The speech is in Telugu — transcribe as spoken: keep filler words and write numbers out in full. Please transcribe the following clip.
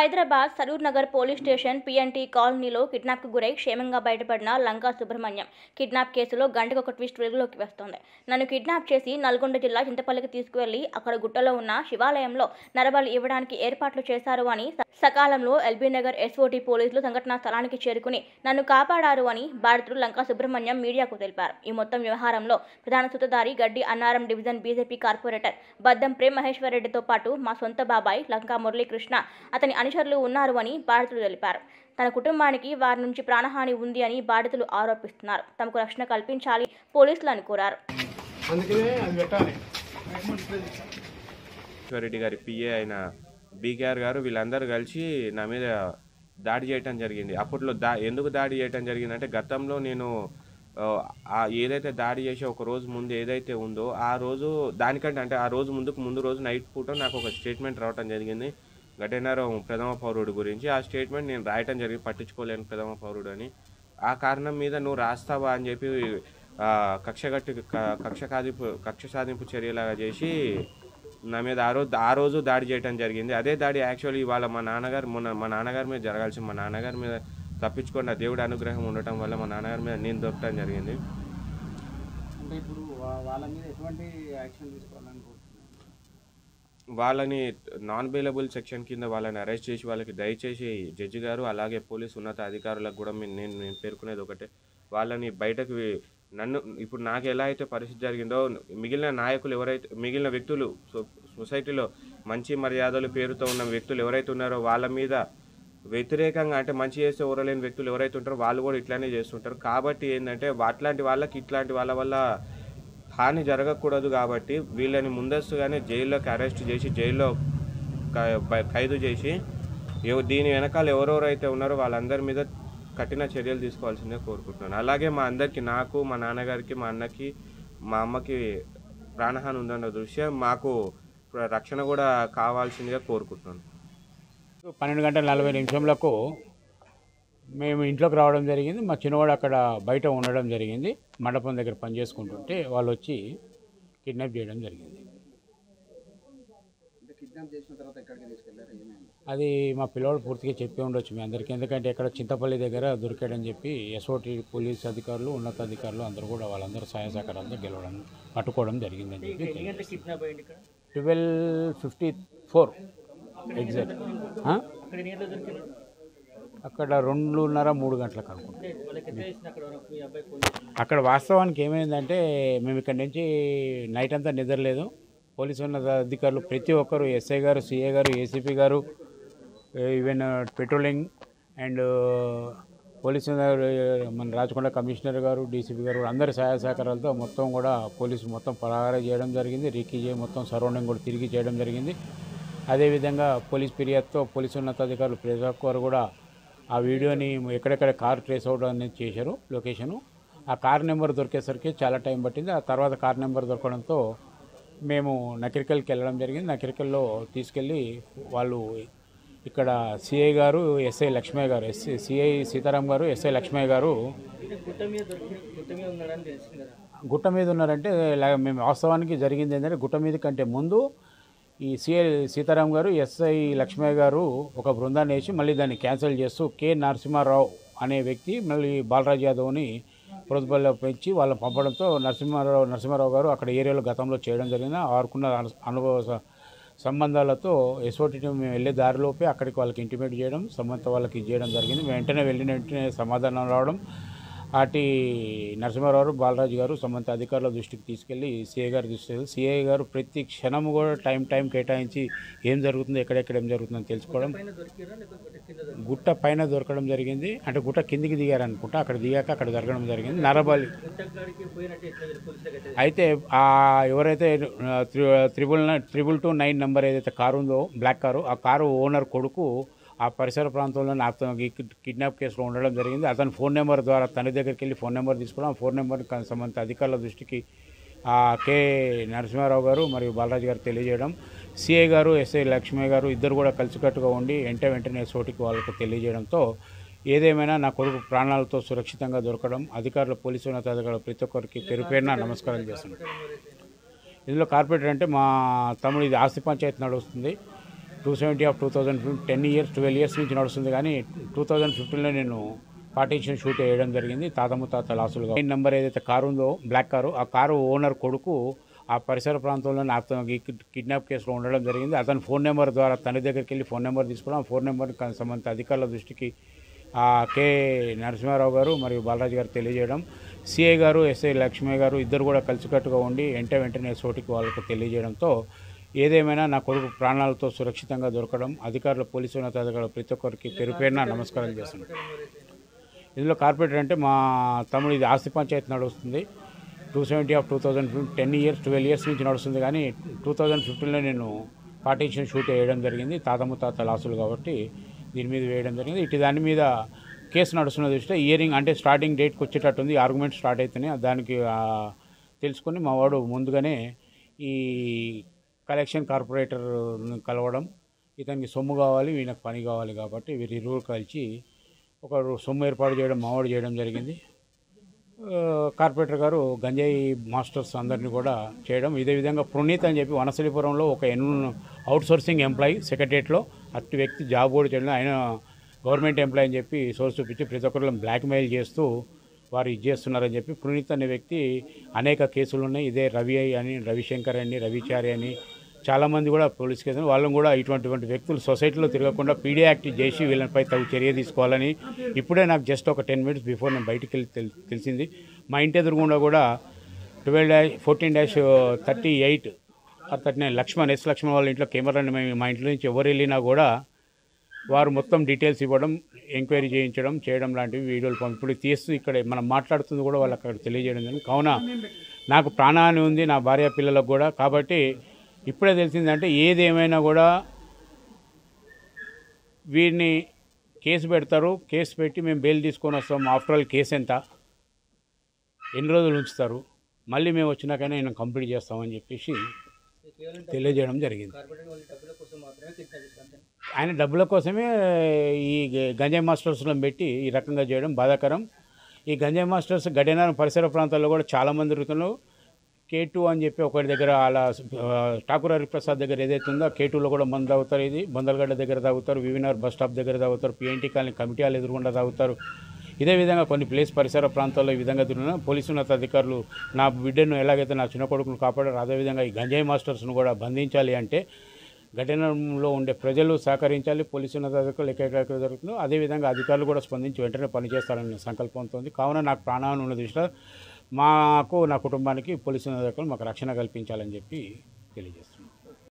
Hyderabad Saroor Nagar police station PNT కాలనీలో కిడ్నాప్కు గురై క్షేమంగా బయటపడిన లంకా సుబ్రహ్మణ్యం కిడ్నాప్ కేసులో గంటకు ఒక ట్విస్ట్ వెలుగులోకి వస్తోంది. నన్ను కిడ్నాప్ చేసి నల్గొండ జిల్లా చింతపల్లికి తీసుకువెళ్లి అక్కడ గుట్టలో ఉన్న శివాలయంలో నరబలి ఇవ్వడానికి ఏర్పాట్లు చేశారు అని సకాలంలో ఎల్బీ నగర్ ఎస్ఓటీ పోలీసులు సంఘటనా స్థలానికి చేరుకుని నన్ను కాపాడారు అని బాధితుడు లంకా సుబ్రహ్మణ్యం మీడియాకు తెలిపారు. ఈ మొత్తం వ్యవహారంలో ప్రధాన సూత్రధారి Gaddi Annaram division BJP corporator Baddam Prem మహేశ్వరరెడ్డితో పాటు మా సొంత బాబాయ్ లంకా మురళీకృష్ణ అతని అనుచరులు ఉన్నారు అని బాధితులు తెలిపారు. తన కుటుంబానికి వారి నుంచి ప్రాణహాని ఉంది అని బాధితులు ఆరోపిస్తున్నారు. తమకు రక్షణ కల్పించాలి పోలీసులను కోరారు. రెడ్డి గారి పిఏ అయిన బీకేఆర్ గారు వీళ్ళందరూ కలిసి నా మీద దాడి చేయటం జరిగింది. అప్పట్లో దా ఎందుకు దాడి చేయటం జరిగిందంటే గతంలో నేను ఏదైతే దాడి చేసే ఒక రోజు ముందు ఏదైతే ఉందో ఆ రోజు దానికంటే అంటే ఆ రోజు ముందుకు ముందు రోజు నైట్ పూట నాకు ఒక స్టేట్మెంట్ రావటం జరిగింది గడ్డెనారం ప్రథమ పౌరుడు గురించి. ఆ స్టేట్మెంట్ నేను రాయటం జరిగి పట్టించుకోలేను ప్రథమ పౌరుడు అని. ఆ కారణం మీద నువ్వు రాస్తావా అని చెప్పి కక్షగట్టి కక్ష సాధింపు కక్ష సాధింపు చర్యలాగా చేసి నా మీద ఆ రోజు ఆ రోజు దాడి చేయడం జరిగింది. అదే దాడి యాక్చువల్లీ ఇవాళ మా నాన్నగారు మొన్న మా నాన్నగారి మీద జరగాల్సి మా నాన్నగారి మీద తప్పించుకున్న దేవుడి అనుగ్రహం ఉండటం వల్ల మా నాన్నగారి మీద నేను దొరకడం జరిగింది. అంటే ఇప్పుడు వాళ్ళ మీద ఎటువంటి యాక్షన్ తీసుకోవాలనుకుంటున్నాను? వాళ్ళని నాన్ బెయిలబుల్ సెక్షన్ కింద వాళ్ళని అరెస్ట్ చేసి వాళ్ళకి దయచేసి జడ్జి గారు అలాగే పోలీసు ఉన్నత అధికారులకు కూడా నేను నేను పేర్కొనేది ఒకటే, వాళ్ళని బయటకు నన్ను ఇప్పుడు నాకు ఎలా అయితే పరిస్థితి జరిగిందో మిగిలిన నాయకులు ఎవరైతే మిగిలిన వ్యక్తులు సొసైటీలో మంచి మర్యాదలు పేరుతో ఉన్న వ్యక్తులు ఎవరైతే ఉన్నారో వాళ్ళ మీద వ్యతిరేకంగా అంటే మంచి చేస్తే ఓరలేని వ్యక్తులు ఎవరైతే ఉంటారో వాళ్ళు కూడా ఇట్లానే చేస్తుంటారు. కాబట్టి ఏంటంటే అట్లాంటి వాళ్ళకి ఇట్లాంటి వాళ్ళ వల్ల హాని జరగకూడదు కాబట్టి వీళ్ళని ముందస్తుగానే జైల్లోకి అరెస్ట్ చేసి జైల్లో ఖైదు చేసి దీని వెనకాల ఎవరెవరైతే ఉన్నారో వాళ్ళందరి మీద కఠిన చర్యలు తీసుకోవాల్సిందే కోరుకుంటున్నాను. అలాగే మా అందరికీ నాకు మా నాన్నగారికి మా అన్నకి మా అమ్మకి ప్రాణహాని ఉందన్న దృష్ట్యా మాకు రక్షణ కూడా కావాల్సిందిగా కోరుకుంటున్నాను. పన్నెండు గంటల నలభై నిమిషంలకు మేము ఇంట్లోకి రావడం జరిగింది. మా చిన్నవాడు అక్కడ బయట ఉండడం జరిగింది. మండపం దగ్గర పనిచేసుకుంటుంటే వాళ్ళు వచ్చి కిడ్నాప్ చేయడం జరిగింది. అది మా పిల్లవాడు పూర్తిగా చెప్పి ఉండొచ్చు మీ అందరికీ, ఎందుకంటే ఇక్కడ చింతపల్లి దగ్గర దొరికాడని చెప్పి ఎస్ఓటీ పోలీస్ అధికారులు ఉన్నతాధికారులు అందరూ కూడా వాళ్ళందరూ సహాయ సహకారాలతో గెలవడం పట్టుకోవడం జరిగిందని చెప్పి ట్వెల్వ్ ఫిఫ్టీ ఫోర్ ఎగ్జాక్ట్ అక్కడ రెండున్నర మూడు గంటలకు అనుకుంటున్నాం. అక్కడ వాస్తవానికి ఏమైందంటే మేము ఇక్కడ నుంచి నైట్ అంతా నిద్రలేదు. పోలీసు ఉన్నత అధికారులు ప్రతి ఒక్కరు ఎస్ఐ గారు, సిఐ గారు, ఏసీపీ గారు, ఈవెన్ పెట్రోలింగ్ అండ్ పోలీసు మన రాచకొండ కమిషనర్ గారు, డీసీపీ గారు అందరి సహాయ సహకారాలతో మొత్తం కూడా పోలీసు మొత్తం పరాగా చేయడం జరిగింది. రీకీ చేయ మొత్తం సరౌండింగ్ కూడా తిరిగి చేయడం జరిగింది. అదేవిధంగా పోలీస్ ఫిర్యాదుతో పోలీసు ఉన్నతాధికారులు ప్రతి ఒక్కరు కూడా ఆ వీడియోని ఎక్కడెక్కడ కార్ ట్రేస్ అవుట్ అనేది చేశారు లొకేషను. ఆ కార్ నెంబర్ దొరికేసరికి చాలా టైం పట్టింది. ఆ తర్వాత కార్ నెంబర్ దొరకడంతో మేము నకిరికల్కి వెళ్ళడం జరిగింది. నకిరికల్లో తీసుకెళ్ళి వాళ్ళు ఇక్కడ సిఐ గారు, ఎస్ఐ లక్ష్మయ్య గారు, ఎస్ఐ సిఐ సీతారాం గారు, ఎస్ఐ లక్ష్మయ్య గారు గుట్ట మీద ఉన్నారంటే మేము వాస్తవానికి జరిగింది ఏంటంటే గుట్ట మీద కంటే ముందు ఈ సిఐ సీతారాం గారు, ఎస్ఐ లక్ష్మయ్య గారు ఒక బృందాన్ని వేసి మళ్ళీ దాన్ని క్యాన్సిల్ చేస్తూ కె నరసింహారావు అనే వ్యక్తి మళ్ళీ బాలరాజ్ యాదవ్ని ప్రతిపల్లో పెంచి వాళ్ళని పంపడంతో నరసింహారావు నరసింహారావు గారు అక్కడ ఏరియాలో గతంలో చేయడం జరిగింది. వారుకున్న అనుభవ సంబంధాలతో ఎస్ఓటీ మేము వెళ్ళే దారిలోపే అక్కడికి వాళ్ళకి ఇంటిమేట్ చేయడం, సంబంధ వాళ్ళకి చేయడం జరిగింది. వెంటనే వెళ్ళిన వెంటనే సమాధానం రావడం అటు నరసింహారావు బాలరాజు గారు సంబంధిత అధికారుల దృష్టికి తీసుకెళ్ళి సిఐ గారు తీసుకెళ్ళి సిఐ గారు ప్రతి క్షణము కూడా టైం టైం కేటాయించి ఏం జరుగుతుందో ఎక్కడెక్కడ ఏం జరుగుతుందని తెలుసుకోవడం. గుట్ట పైన దొరకడం జరిగింది, అంటే గుట్ట కిందికి దిగారనుకుంటా. అక్కడ దిగాక అక్కడ జరగడం జరిగింది. నరబలి అయితే ఆ ఎవరైతే triple triple two nine number ఏదైతే కారు ఉందో బ్లాక్ కారు, ఆ కారు ఓనర్ కొడుకు ఆ పరిసర ప్రాంతంలో అతను కిడ్నాప్ కేసులో ఉండడం జరిగింది. అతని ఫోన్ నెంబర్ ద్వారా తన దగ్గరికి వెళ్ళి ఫోన్ నెంబర్ తీసుకోవడం, ఆ ఫోన్ నెంబర్ సంబంధిత అధికారుల దృష్టికి కె నరసింహారావు గారు మరియు బాలరాజు గారు తెలియజేయడం, సిఐ గారు, ఎస్ఐ లక్ష్మయ్య గారు ఇద్దరు కూడా కలిసికట్టుగా ఉండి వెంట వెంటనే సోటికి వాళ్ళకు తెలియజేయడంతో ఏదేమైనా నా కొడుకు ప్రాణాలతో సురక్షితంగా దొరకడం అధికారులు పోలీసు ఉన్నతాధికారులు ప్రతి ఒక్కరికి పేరు పేరున నమస్కారం చేస్తున్నాను. ఇందులో కార్పొరేటర్ అంటే మా తమ్ముడు ఇది ఆస్తి పంచాయతీ నడుస్తుంది. Two seventy of two thousand fifteen ten years twelve years నుంచి నడుస్తుంది. కానీ టూ థౌజండ్ ఫిఫ్టీన్లో నేను పార్టీషన్ షూట్ వేయడం జరిగింది. తాత ముత్తాత లాసులుగా నెంబర్ ఏదైతే కారు ఉందో బ్లాక్ కారు, ఆ కారు ఓనర్ కొడుకు ఆ పరిసర ప్రాంతంలో అతను కిడ్నాప్ కేసులో ఉండడం జరిగింది. అతని ఫోన్ నెంబర్ ద్వారా తన దగ్గరికి వెళ్ళి ఫోన్ నెంబర్ తీసుకోవడం, ఆ ఫోన్ నెంబర్ సంబంధిత అధికారుల దృష్టికి కె నరసింహారావు గారు మరియు బాలరాజు గారు తెలియజేయడం, సిఐ గారు ఎస్ఐ లక్ష్మయ్య గారు ఇద్దరు కూడా కలిసికట్టుగా ఉండి వెంట వెంటనే సోటికి వాళ్ళకు తెలియజేయడంతో ఏదేమైనా నా కొడుకు ప్రాణాలతో సురక్షితంగా దొరకడం, అధికారులు పోలీసు ఉన్నతాధికారులు ప్రతి ఒక్కరికి పేరు పేరున నమస్కారాలు చేస్తున్నాను. ఇందులో కార్పొరేటర్ అంటే మా తమ్ముడు, ఇది ఆస్తి పంచాయతీ నడుస్తుంది. Two seventy of two thousand fifteen ten years twelve years నుంచి నడుస్తుంది. కానీ టూ థౌజండ్ ఫిఫ్టీన్లో నేను పార్టీషన్ షూట్ వేయడం జరిగింది. తాత ముత్తాత లాసులు కాబట్టి దీని మీద వేయడం జరిగింది. ఇటు దాని మీద కేసు నడుస్తున్న దృష్ట్యా ఇయరింగ్ అంటే స్టార్టింగ్ డేట్కి వచ్చేటట్టుంది, ఆర్గ్యుమెంట్ స్టార్ట్ అవుతున్నాయి. దానికి తెలుసుకొని మా వాడు ముందుగానే ఈ కలెక్షన్ కార్పొరేటర్ని కలవడం, ఇతనికి సొమ్ము కావాలి, ఈయనకు పని కావాలి కాబట్టి వీరి ఇరువురు కలిసి ఒక సొమ్ము ఏర్పాటు చేయడం మావాడు చేయడం జరిగింది. కార్పొరేటర్ గారు గంజాయి మాస్టర్స్ అందరినీ కూడా చేయడం. ఇదే విధంగా ప్రణీత్ అని చెప్పి వనసలిపురంలో ఒక ఎన్ అవుట్ సోర్సింగ్ ఎంప్లాయీ సెక్రటరియట్లో అట్టి వ్యక్తి జాబ్ కూడా చేయడం, ఆయన గవర్నమెంట్ ఎంప్లాయీ అని చెప్పి సోర్స్ చూపించి ప్రతి ఒక్కరిని బ్లాక్మెయిల్ చేస్తూ వారు ఇది చేస్తున్నారని చెప్పి ప్రణీత్ అనే వ్యక్తి అనేక కేసులు ఉన్నాయి. ఇదే రవి అని, రవిశంకర్ అని, రవిచారి అని చాలామంది కూడా పోలీస్ కేసులు, వాళ్ళని కూడా ఇటువంటి వ్యక్తులు సొసైటీలో తిరగకుండా పీడీ యాక్ట్ చేసి వీళ్ళపై తగు చర్య తీసుకోవాలని ఇప్పుడే నాకు జస్ట్ ఒక టెన్ మినిట్స్ బిఫోర్ నేను బయటికి వెళ్ళి తెలిసింది. మా ఇంటి ఎదురుగుండా కూడా twelve dash fourteen dash thirty eight thirty nine Lakshman S Lakshman వాళ్ళ ఇంట్లో కెమెరాని మా ఇంట్లో నుంచి ఎవరు వెళ్ళినా కూడా వారు మొత్తం డీటెయిల్స్ ఇవ్వడం, ఎంక్వైరీ చేయించడం చేయడం లాంటివి వీడియోలు పంపి ఇప్పుడు తీస్తూ ఇక్కడ మనం మాట్లాడుతుంది కూడా వాళ్ళకి అక్కడ తెలియజేయడం జరిగింది. కావున నాకు ప్రాణహాని ఉంది నా భార్య పిల్లలకు కూడా. కాబట్టి ఇప్పుడే తెలిసిందంటే ఏదేమైనా కూడా వీరిని కేసు పెడతారు, కేసు పెట్టి మేము బెయిల్ తీసుకొని వస్తాం. ఆఫ్టర్ ఆల్ కేసు ఎంత, ఎన్ని రోజులు ఉంచుతారు, మళ్ళీ మేము వచ్చినాకైనా నేను కంప్లీట్ చేస్తామని చెప్పేసి తెలియజేయడం జరిగింది. ఆయన డబ్బుల కోసమే ఈ గంజాయి మాస్టర్స్లో పెట్టి ఈ రకంగా చేయడం బాధాకరం. ఈ గంజాయి మాస్టర్స్ గడియారం పరిసర ప్రాంతాల్లో కూడా చాలామంది ఋతులు కే టూ అని చెప్పి ఒకటి దగ్గర అలా ఠాకూర్ హరిప్రసాద్ దగ్గర ఏదైతే ఉందో కే టూలో కూడా మందు తాగుతారు. ఇది బొందలగడ్డ దగ్గర తాగుతారు, వివినర్ బస్ స్టాప్ దగ్గర తాగుతారు, పిఎన్టీ కాలనీ కమిటీ హాల్ ఎదురుగుండా తాగుతారు. ఇదే విధంగా కొన్ని ప్లేస్ పరిసర ప్రాంతాల్లో ఈ విధంగా తిరిగిన పోలీసు ఉన్నతాధికారులు నా బిడ్డను ఎలాగైతే నా చిన్న కొడుకును కాపాడారు అదేవిధంగా ఈ గంజాయి మాస్టర్స్ను కూడా బంధించాలి అంటే ఘటనలో ఉండే ప్రజలు సహకరించాలి. పోలీసు ఉన్నతాధికారులు ఎక్కడ జరుగుతుందో అదేవిధంగా అధికారులు కూడా స్పందించి వెంటనే పనిచేస్తారనే సంకల్పంతో ఉంది. కావున నాకు ప్రాణహాని ఉన్న దృష్ట్యా మాకు నా కుటుంబానికి పోలీసు ఉన్నతాధికారులు మాకు రక్షణ కల్పించాలని చెప్పి తెలియజేస్తున్నాను.